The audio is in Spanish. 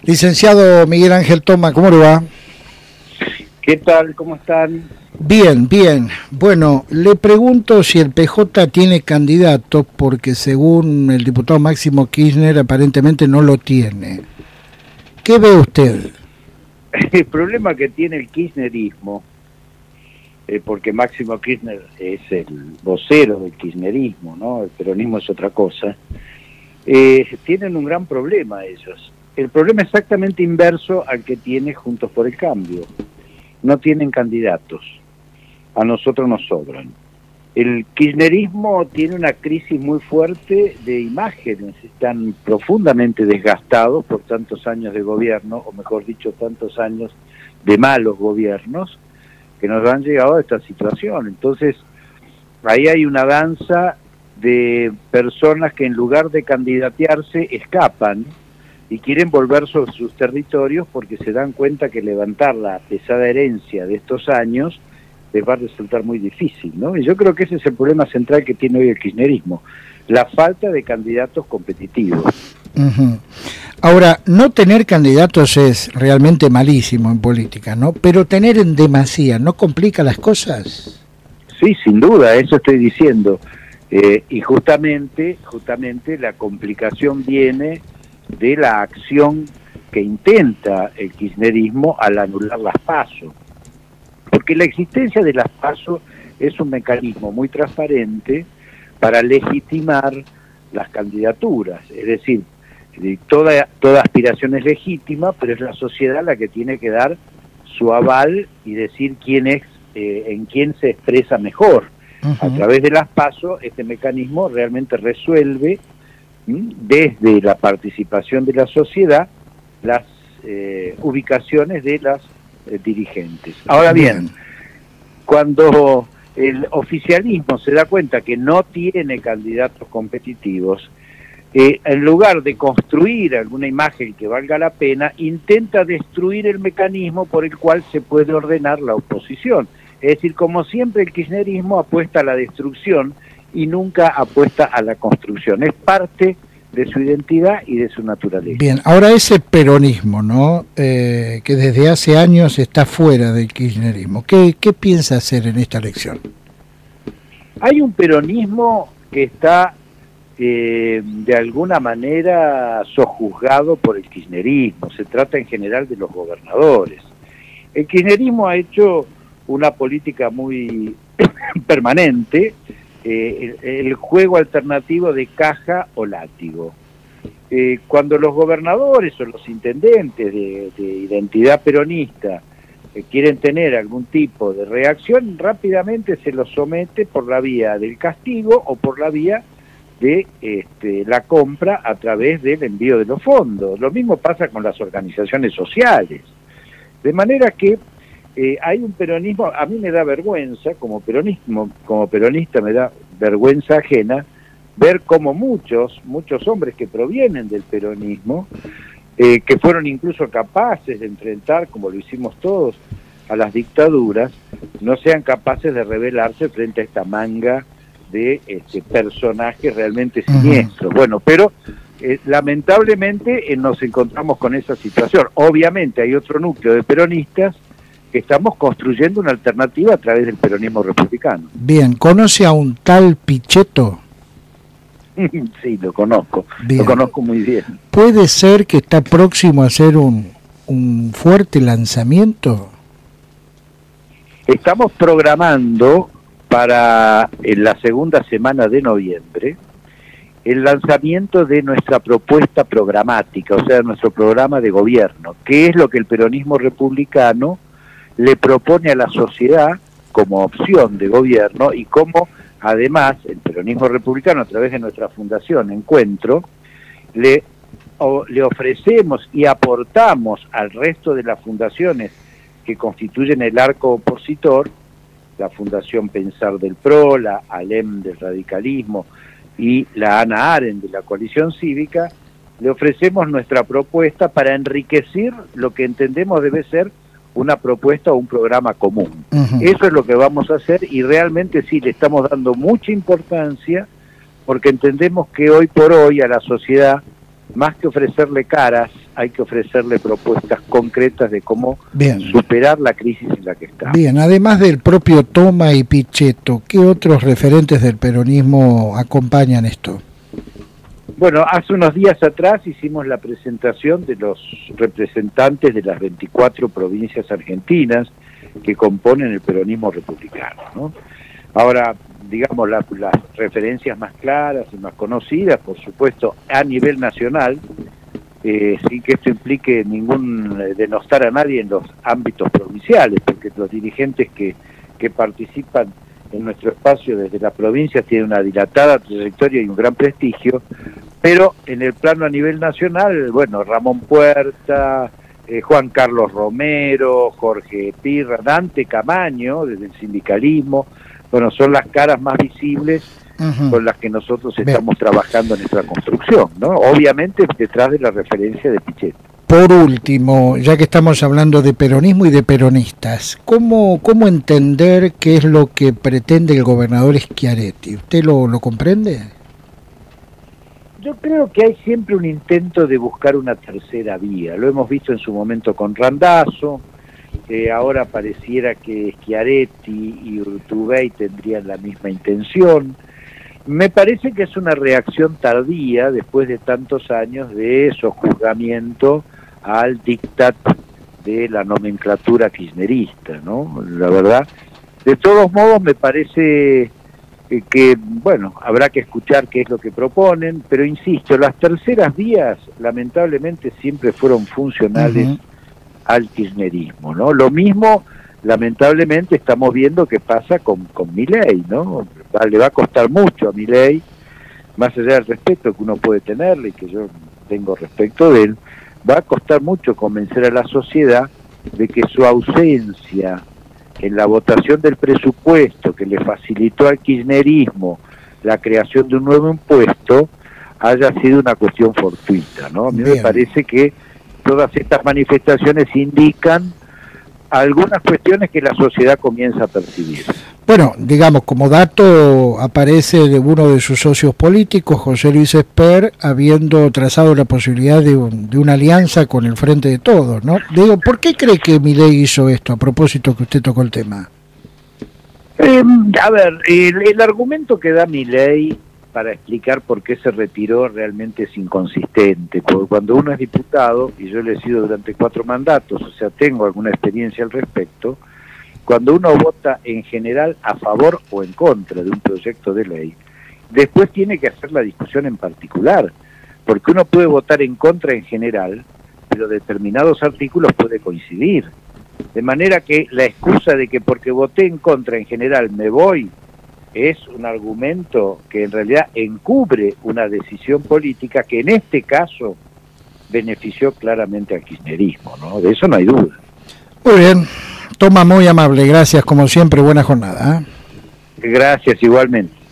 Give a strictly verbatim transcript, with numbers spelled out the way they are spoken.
Licenciado Miguel Ángel Toma, ¿cómo le va? ¿Qué tal? ¿Cómo están? Bien, bien. Bueno, le pregunto si el P J tiene candidato, porque según el diputado Máximo Kirchner aparentemente no lo tiene. ¿Qué ve usted? El problema que tiene el kirchnerismo, eh, porque Máximo Kirchner es el vocero del kirchnerismo, ¿no? El peronismo es otra cosa. Eh, tienen un gran problema ellos. El problema es exactamente inverso al que tiene Juntos por el Cambio. No tienen candidatos. A nosotros nos sobran. El kirchnerismo tiene una crisis muy fuerte de imágenes. Están profundamente desgastados por tantos años de gobierno, o mejor dicho, tantos años de malos gobiernos, que nos han llegado a esta situación. Entonces, ahí hay una danza de personas que en lugar de candidatearse escapan y quieren volver sobre sus territorios porque se dan cuenta que levantar la pesada herencia de estos años les va a resultar muy difícil, ¿no? Y yo creo que ese es el problema central que tiene hoy el kirchnerismo, la falta de candidatos competitivos. Uh-huh. Ahora, no tener candidatos es realmente malísimo en política, ¿no? Pero tener en demasía, ¿no complica las cosas? Sí, sin duda, eso estoy diciendo. Eh, y justamente, justamente la complicación viene de la acción que intenta el kirchnerismo al anular las PASO. Porque la existencia de las PASO es un mecanismo muy transparente para legitimar las candidaturas. Es decir, toda, toda aspiración es legítima, pero es la sociedad la que tiene que dar su aval y decir quién es, eh, en quién se expresa mejor. Uh-huh. A través de las PASO, este mecanismo realmente resuelve desde la participación de la sociedad las eh, ubicaciones de las eh, dirigentes. Ahora bien, cuando el oficialismo se da cuenta que no tiene candidatos competitivos, eh, en lugar de construir alguna imagen que valga la pena, intenta destruir el mecanismo por el cual se puede ordenar la oposición. Es decir, como siempre el kirchnerismo apuesta a la destrucción y nunca apuesta a la construcción. Es parte de su identidad y de su naturaleza. Bien, ahora ese peronismo, ¿no? Eh, que desde hace años está fuera del kirchnerismo. ¿Qué, qué piensa hacer en esta elección? Hay un peronismo que está eh, de alguna manera sojuzgado por el kirchnerismo. Se trata en general de los gobernadores. El kirchnerismo ha hecho una política muy permanente, eh, el, el juego alternativo de caja o látigo. Eh, cuando los gobernadores o los intendentes de, de identidad peronista eh, quieren tener algún tipo de reacción, rápidamente se los somete por la vía del castigo o por la vía de este, la compra a través del envío de los fondos. Lo mismo pasa con las organizaciones sociales. De manera que Eh, hay un peronismo, a mí me da vergüenza, como peronismo, como peronista me da vergüenza ajena, ver cómo muchos, muchos hombres que provienen del peronismo, eh, que fueron incluso capaces de enfrentar, como lo hicimos todos, a las dictaduras, no sean capaces de rebelarse frente a esta manga de este, personajes realmente siniestros. Uh-huh. Bueno, pero eh, lamentablemente eh, nos encontramos con esa situación. Obviamente hay otro núcleo de peronistas que estamos construyendo una alternativa a través del peronismo republicano. Bien, ¿conoce a un tal Pichetto? Sí, lo conozco, bien. Lo conozco muy bien. ¿Puede ser que está próximo a hacer un, un fuerte lanzamiento? Estamos programando para en la segunda semana de noviembre el lanzamiento de nuestra propuesta programática, o sea, nuestro programa de gobierno, que es lo que el peronismo republicano le propone a la sociedad como opción de gobierno y como además el peronismo republicano a través de nuestra fundación Encuentro le, o, le ofrecemos y aportamos al resto de las fundaciones que constituyen el arco opositor, la Fundación Pensar del PRO, la ALEM del radicalismo y la Ana Arendt de la coalición cívica, le ofrecemos nuestra propuesta para enriquecer lo que entendemos debe ser una propuesta o un programa común. Uh-huh. Eso es lo que vamos a hacer y realmente sí le estamos dando mucha importancia porque entendemos que hoy por hoy a la sociedad más que ofrecerle caras, hay que ofrecerle propuestas concretas de cómo Bien. superar la crisis en la que está. Bien, además del propio Toma y Pichetto, ¿qué otros referentes del peronismo acompañan esto? Bueno, hace unos días atrás hicimos la presentación de los representantes de las veinticuatro provincias argentinas que componen el peronismo republicano, ¿no? Ahora, digamos, la, las referencias más claras y más conocidas, por supuesto, a nivel nacional, eh, sin que esto implique ningún eh, denostar a nadie en los ámbitos provinciales, porque los dirigentes que, que participan en nuestro espacio desde las provincias tienen una dilatada trayectoria y un gran prestigio, pero en el plano a nivel nacional, bueno, Ramón Puerta, eh, Juan Carlos Romero, Jorge Pirra, Dante Camaño, desde el sindicalismo, bueno, son las caras más visibles uh-huh. con las que nosotros estamos Bien. trabajando en nuestra construcción, ¿no? Obviamente detrás de la referencia de Pichetto. Por último, ya que estamos hablando de peronismo y de peronistas, ¿cómo, cómo entender qué es lo que pretende el gobernador Schiaretti? ¿Usted lo, lo comprende? Yo creo que hay siempre un intento de buscar una tercera vía. Lo hemos visto en su momento con Randazzo, eh, ahora pareciera que Schiaretti y Urtubey tendrían la misma intención. Me parece que es una reacción tardía después de tantos años de sojuzgamiento al diktat de la nomenclatura kirchnerista, ¿no? La verdad. De todos modos, me parece que, que, bueno, habrá que escuchar qué es lo que proponen, pero insisto, las terceras vías, lamentablemente, siempre fueron funcionales uh-huh. al kirchnerismo, ¿no? Lo mismo, lamentablemente, estamos viendo que pasa con, con Milei, ¿no? Le va a costar mucho a Milei, más allá del respeto que uno puede tenerle y que yo tengo respecto de él, va a costar mucho convencer a la sociedad de que su ausencia en la votación del presupuesto que le facilitó al kirchnerismo la creación de un nuevo impuesto haya sido una cuestión fortuita, ¿no? A mí Bien. me parece que todas estas manifestaciones indican algunas cuestiones que la sociedad comienza a percibir. Bueno, digamos, como dato aparece de uno de sus socios políticos, José Luis Esper, habiendo trazado la posibilidad de, un, de una alianza con el Frente de Todos, ¿no? Digo, ¿por qué cree que Milei hizo esto, a propósito que usted tocó el tema? Eh, a ver, el, el argumento que da Milei para explicar por qué se retiró realmente es inconsistente, porque cuando uno es diputado, y yo le he sido durante cuatro mandatos, o sea, tengo alguna experiencia al respecto, cuando uno vota en general a favor o en contra de un proyecto de ley, después tiene que hacer la discusión en particular, porque uno puede votar en contra en general, pero determinados artículos puede coincidir. De manera que la excusa de que porque voté en contra en general me voy, es un argumento que en realidad encubre una decisión política que en este caso benefició claramente al kirchnerismo, ¿no? De eso no hay duda. Muy bien. Toma, muy amable, gracias como siempre, buena jornada. ¿eh? Gracias igualmente.